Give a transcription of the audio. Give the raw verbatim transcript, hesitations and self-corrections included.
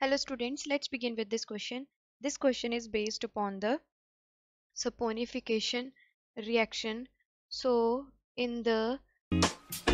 Hello students, let's begin with this question. This question is based upon the saponification reaction. So in the